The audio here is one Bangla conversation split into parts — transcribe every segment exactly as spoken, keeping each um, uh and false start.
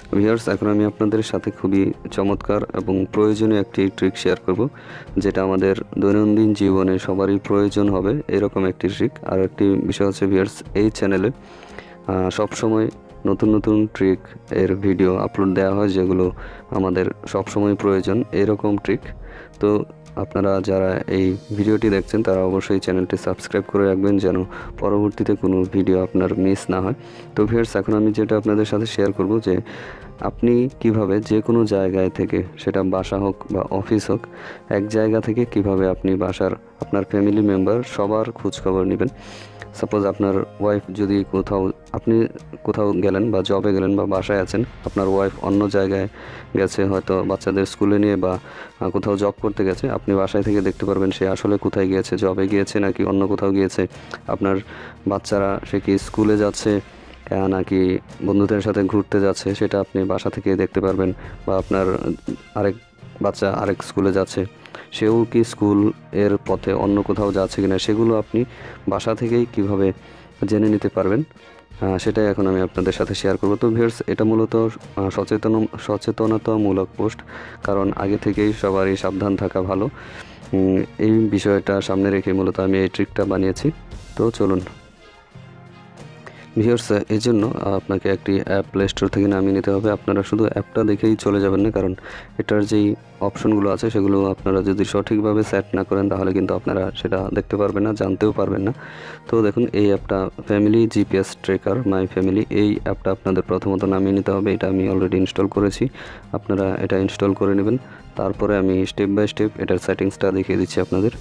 ভিউয়ার্স, এখন আমি আপনাদের সাথে খুবই চমৎকার এবং প্রয়োজনীয় একটি ট্রিক শেয়ার করব, যেটা আমাদের দৈনন্দিন জীবনে সবারই প্রয়োজন হবে এরকম একটি ট্রিক। আর একটি বিষয় হচ্ছে ভিউয়ার্স, এই চ্যানেলে সবসময় নতুন নতুন ট্রিক এর ভিডিও আপলোড দেওয়া হয়, যেগুলো আমাদের সবসময় প্রয়োজন এরকম ট্রিক। তো আপনারা যারা এই ভিডিওটি দেখছেন তারা অবশ্যই চ্যানেলটি সাবস্ক্রাইব করে রাখবেন, যেন পরবর্তীতে কোনো ভিডিও আপনার মিস না হয়। তো ভিউয়ার্স, এখন আমি যেটা আপনাদের সাথে শেয়ার করব, যে আপনি কিভাবে যে কোনো জায়গায় থেকে, সেটা বাসা হোক বা অফিস হোক, এক জায়গা থেকে কিভাবে আপনি বাসার আপনার ফ্যামিলি মেম্বার সবার খোঁজখবর নেবেন। সাপোজ আপনার ওয়াইফ যদি কোথাও, আপনি কোথাও গেলেন বা জবে গেলেন বা বাসায় আছেন, আপনার ওয়াইফ অন্য জায়গায় গেছে, হয়তো বাচ্চাদের স্কুলে নিয়ে বা কোথাও জব করতে গেছে, আপনি বাসায় থেকে দেখতে পারবেন সে আসলে কোথায় গিয়েছে, জবে গিয়েছে নাকি অন্য কোথাও গিয়েছে। আপনার বাচ্চারা সে কি স্কুলে যাচ্ছে নাকি বন্ধুদের সাথে ঘুরতে যাচ্ছে, সেটা আপনি বাসা থেকে দেখতে পারবেন। বা আপনার আরেক বাচ্চা আরেক স্কুলে যাচ্ছে, সেও কি স্কুল এর পথে অন্য কোথাও যাচ্ছে কিনা, সেগুলো আপনি বাসা থেকেই কিভাবে জেনে নিতে পারবেন, সেটাই এখন আমি আপনাদের সাথে শেয়ার করব। তো ভিউয়ার্স, এটা মূলত সচেতন সচেতনতামূলক পোস্ট, কারণ আগে থেকেই সবারই সাবধান থাকা ভালো। এই বিষয়টা সামনে রেখে মূলত আমি এই ট্রিকটা বানিয়েছি। তো চলুন ভিউয়ার্স, এই জন্য আপনাকে একটি অ্যাপ প্লে স্টোর থেকে নামিয়ে নিতে হবে। আপনারা শুধু অ্যাপটা দেখেই চলে যাবেন না, কারণ এটার যেই অপশনগুলো আছে সেগুলো আপনারা যদি সঠিকভাবে সেট না করেন তাহলে কিন্তু আপনারা সেটা দেখতে পারবেন না, জানতেও পারবেন না। তো দেখুন, এই অ্যাপটা family GPS tracker my family, এই অ্যাপটা আপনাদের প্রথমত নামিয়ে নিতে হবে। এটা আমি অলরেডি ইনস্টল করেছি, আপনারা এটা ইনস্টল করে নেবেন। তারপরে আমি স্টেপ বাই স্টেপ এটার সেটিংসটা দেখিয়ে দিচ্ছি আপনাদের।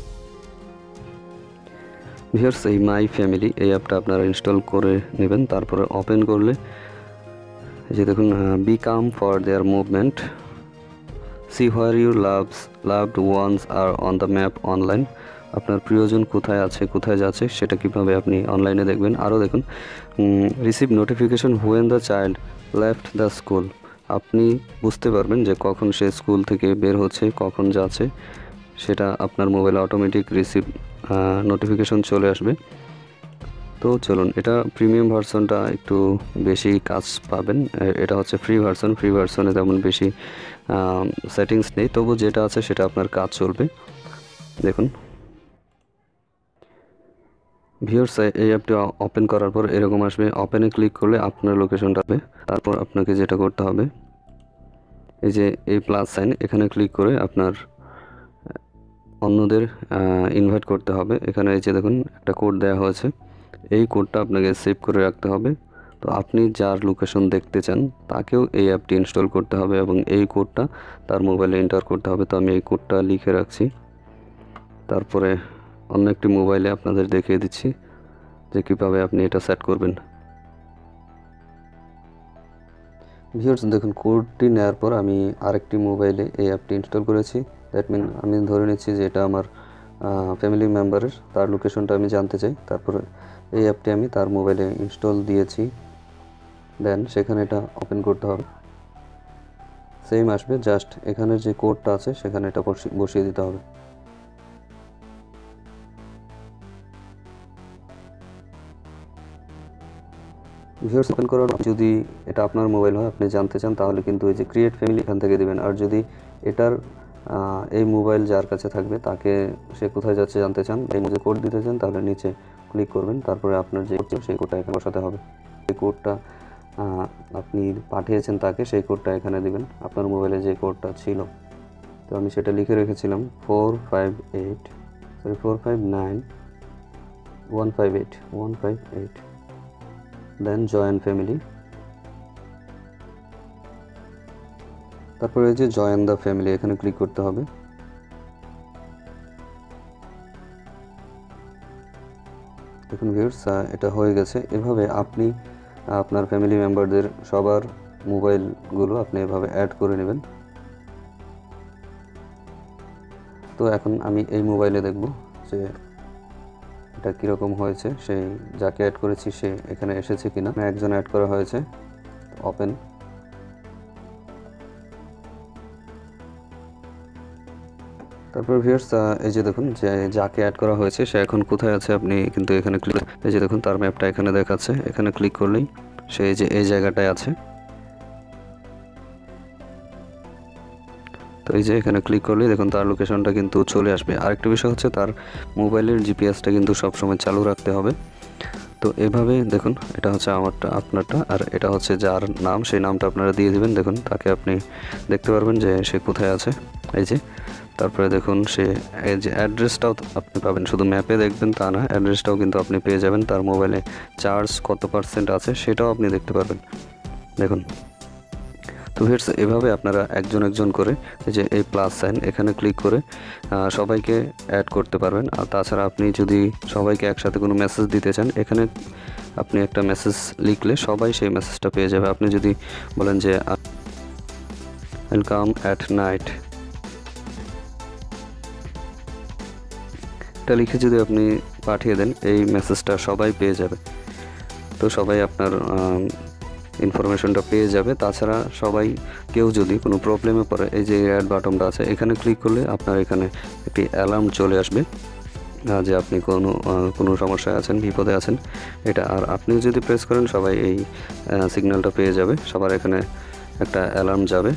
ভিউয়ার্স, এই মাই ফ্যামিলি এই অ্যাপটা আপনারা ইনস্টল করে নেবেন। তারপরে ওপেন করলে যে দেখুন, be calm for their movement, see where your loves loved ones are on the map online. আপনার প্রিয়জন কোথায় আছে, কোথায় যাচ্ছে, সেটা কীভাবে আপনি অনলাইনে দেখবেন। আরও দেখুন, receive notification when the child left the school. আপনি বুঝতে পারবেন যে কখন সে স্কুল থেকে বের হচ্ছে, কখন যাচ্ছে, সেটা আপনার মোবাইলে অটোমেটিক রিসিভ নোটিফিকেশন চলে আসবে। তো চলুন, এটা প্রিমিয়াম ভার্সনটা একটু বেশি কাজ পাবেন। এটা হচ্ছে ফ্রি ভার্সন, ফ্রি ভার্সনে তেমন বেশি সেটিংস নেই, তবু যেটা আছে সেটা আপনার কাজ চলবে। দেখুন ভিউয়ার্স, এই অ্যাপটি ওপেন করার পর এরকম আসবে। ওপেনে ক্লিক করলে আপনার লোকেশনটা হবে। তারপর আপনাকে যেটা করতে হবে, এই যে এই প্লাস সাইন, এখানে ক্লিক করে আপনার অন্যদের ইনভাইট করতে হবে। এখানে এই যে দেখুন, একটা কোড দেওয়া হয়েছে, এই কোডটা আপনাকে সেভ করে রাখতে হবে। তো আপনি যার লোকেশন দেখতে চান তাকেও এই অ্যাপটি ইনস্টল করতে হবে এবং এই কোডটা তার মোবাইলে এন্টার করতে হবে। তো আমি এই কোডটা লিখে রাখছি, তারপরে অন্য একটি মোবাইলে আপনাদের দেখিয়ে দিচ্ছি যে কীভাবে আপনি এটা সেট করবেন। ভিউয়ার্স, দেখুন, কোডটি নেওয়ার পর আমি আরেকটি মোবাইলে এই অ্যাপটি ইনস্টল করেছি। দ্যাট মিন আমি ধরে নিচ্ছি যে এটা আমার ফ্যামিলি মেম্বারের, তার লোকেশনটা আমি জানতে চাই। তারপরে এই অ্যাপটি আমি তার মোবাইলে ইনস্টল দিয়েছি। দেন সেখানে এটা ওপেন করতে হবে, সেম আসবে, জাস্ট এখানে যে কোডটা আছে সেখানে এটা বসিয়ে দিতে হবে। ভিউয়ার্স, ওপেন করার যদি এটা আপনার মোবাইল হয়, আপনি জানতে চান, তাহলে কিন্তু এই যে ক্রিয়েট ফ্যামিলি এখান থেকে দেবেন। আর যদি এটার এই মোবাইল যার কাছে থাকবে তাকে সে কোথায় যাচ্ছে জানতে চান, এই যে কোড দিতে চান, তাহলে নিচে ক্লিক করবেন। তারপরে আপনার যে সেই কোডটা এখানে বসাতে হবে। এই কোডটা আপনি পাঠিয়েছেন তাকে, সেই কোডটা এখানে দিবেন, আপনার মোবাইলে যে কোডটা ছিল। তো আমি সেটা লিখে রেখেছিলাম, four five eight sorry four five nine one five eight one five eight then join family. তারপরে এই যে জয়েন দ্য ফ্যামিলি, এখানে ক্লিক করতে হবে। দেখুন ভিউয়ার্স, এটা হয়ে গেছে। এভাবে আপনি আপনার ফ্যামিলি মেম্বারদের সবার মোবাইলগুলো আপনি এভাবে অ্যাড করে নেবেন। তো এখন আমি এই মোবাইলে দেখব যে এটা কীরকম হয়েছে, সেই যাকে অ্যাড করেছি সে এখানে এসেছে কিনা। একজন অ্যাড করা হয়েছে, ওপেন। তারপর ভিউয়ার্স, এই যে দেখুন, যে যাকে অ্যাড করা হয়েছে সে এখন কোথায় আছে আপনি কিন্তু এখানে ক্লিক, এই যে দেখুন তার ম্যাপটা এখানে দেখাচ্ছে। এখানে ক্লিক করলেই সে যে এই জায়গাটায় আছে। তো এই যে এখানে ক্লিক করলে দেখুন তার লোকেশনটা কিন্তু চলে আসবে। আরেকটা বিষয় হচ্ছে তার মোবাইলের জিপিএসটা কিন্তু সবসময় চালু রাখতে হবে। তো এভাবে দেখুন এটা হচ্ছে আমারটা, আপনারটা, আর এটা হচ্ছে যার নাম সেই নামটা আপনারা দিয়ে দিবেন। দেখুন তাকে আপনি দেখতে পারবেন যে সে কোথায় আছে, এই যে। তারপরে দেখুন সে এই যে অ্যাড্রেসটাও আপনি পাবেন, শুধু ম্যাপে দেখবেন তা না, অ্যাড্রেসটাও কিন্তু আপনি পেয়ে যাবেন। তার মোবাইলে চার্জ কত পার্সেন্ট আছে সেটাও আপনি দেখতে পারবেন, দেখুন। তো ভিউয়ার্স এভাবে আপনারা একজন একজন করে এই যে এই প্লাস সাইন এখানে ক্লিক করে সবাইকে অ্যাড করতে পারবেন। আর তাছাড়া আপনি যদি সবাইকে একসাথে কোনো মেসেজ দিতে চান, এখানে আপনি একটা মেসেজ লিখলে সবাই সেই মেসেজটা পেয়ে যাবে। আপনি যদি বলেন যে ওয়েলকাম অ্যাট নাইট, এটা লিখে যদি আপনি পাঠিয়ে দেন এই মেসেজটা সবাই পেয়ে যাবে। তো সবাই আপনার ইনফরমেশনটা পেয়ে যাবে। তাছাড়া সবাই কেউ যদি কোনো প্রবলেমে পড়ে, এই যে অ্যাড বাটনটা আছে এখানে ক্লিক করলে আপনার এখানে একটি অ্যালার্ম চলে আসবে যে আপনি কোনো কোনো সমস্যায় আছেন, বিপদে আছেন এটা। আর আপনিও যদি প্রেস করেন সবাই এই সিগন্যালটা পেয়ে যাবে, সবার এখানে একটা অ্যালার্ম যাবে।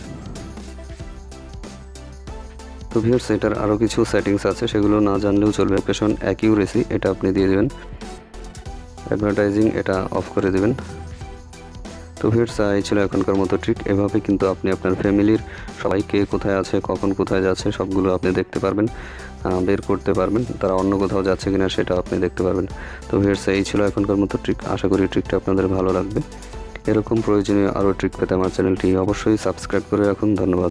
তো ভিউয়ার্স এটার আরও কিছু সেটিংস আছে, সেগুলো না জানলেও চলবে। লোকেশন অ্যাকিউরেসি এটা আপনি দিয়ে দেবেন, অ্যাডভার্টাইজিং এটা অফ করে দেবেন। তো ভিউয়ার্স এই ছিল এখনকার মতো ট্রিক। এভাবে কিন্তু আপনি আপনার ফ্যামিলির সবাই কে কোথায় আছে, কখন কোথায় যাচ্ছে সবগুলো আপনি দেখতে পারবেন, বের করতে পারবেন। তারা অন্য কোথাও যাচ্ছে কিনা সেটা আপনি দেখতে পারবেন। তো ভিউয়ার্স এই ছিল এখনকার মতো ট্রিক। আশা করি ট্রিকটা আপনাদের ভালো লাগবে। এরকম প্রয়োজনীয় আরও ট্রিক পেতে আমার চ্যানেলটি অবশ্যই সাবস্ক্রাইব করে রাখুন। ধন্যবাদ।